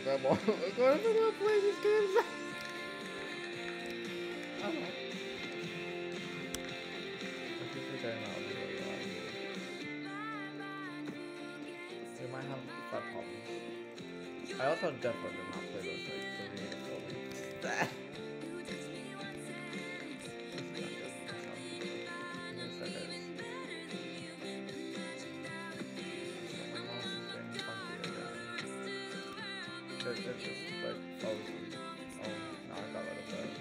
Come on, we're going to play these games. I don't know. I keep forgetting that was really hard. We might have that problems. I also definitely did not play those like the video for me. It just like frozen. Oh, no, I got rid of it.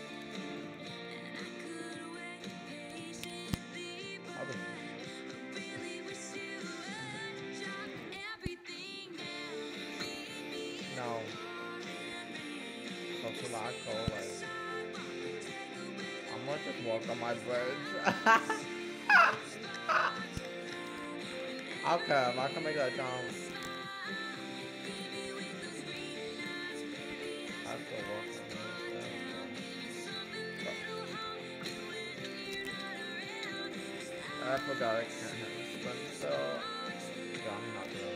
I'll be no. So to lock, go away. I'm gonna just walk on my bridge. Okay, I can make that jump. I have to walk on I forgot I can't have a sprint, so yeah, I'm not doing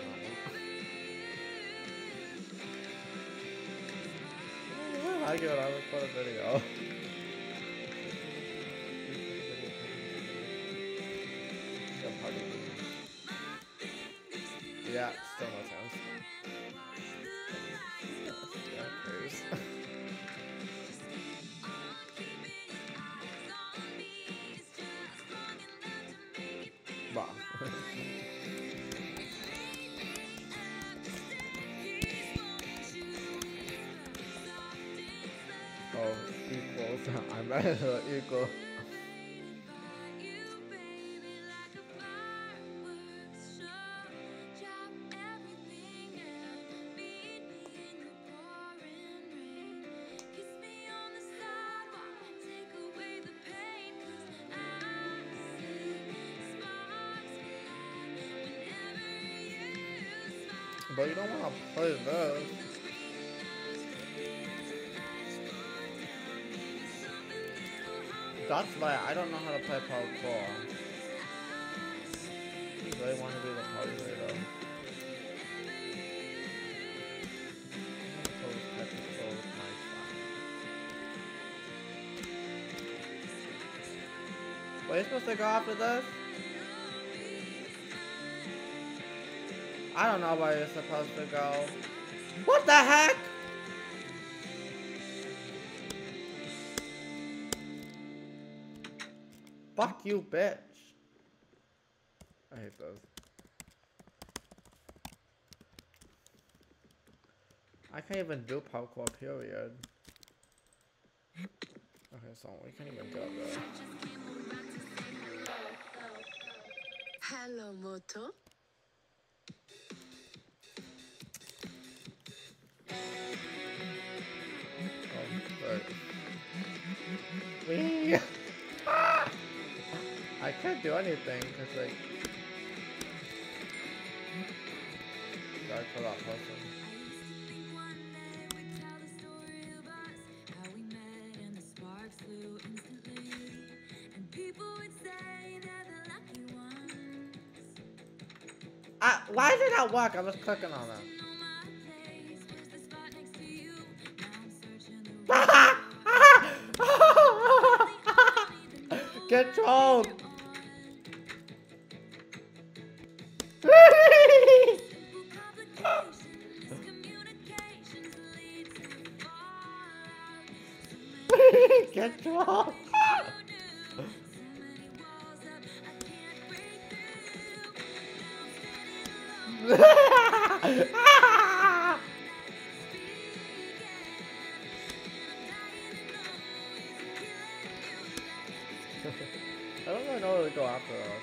that one. I give it, I record a video. Yeah, still no chance. Bah. Oh, equals. I'm better equal. But you don't want to play this. That's why I don't know how to play parkour. I really want to be the party leader. Wait, you supposed to go after this? I don't know where you're supposed to go. What the heck? Fuck you, bitch. I hate those. I can't even do parkour, period. Okay, so we can't even go there. Hello, Moto. Wee! I can't do anything because like gotta kill that person. Why did it not work? I was clicking on it. Get trolled! Get trolled! I don't really know where to go after that.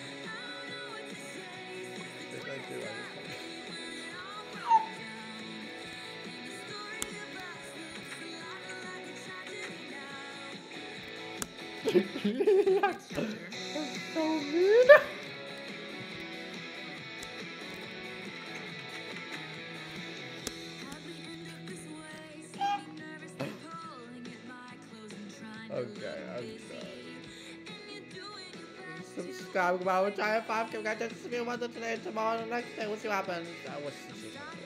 If I do, I just That's so mean. Okay, I'm done. Subscribe, we're trying 5K. We got to see you today, tomorrow, the next day. We'll see what happens.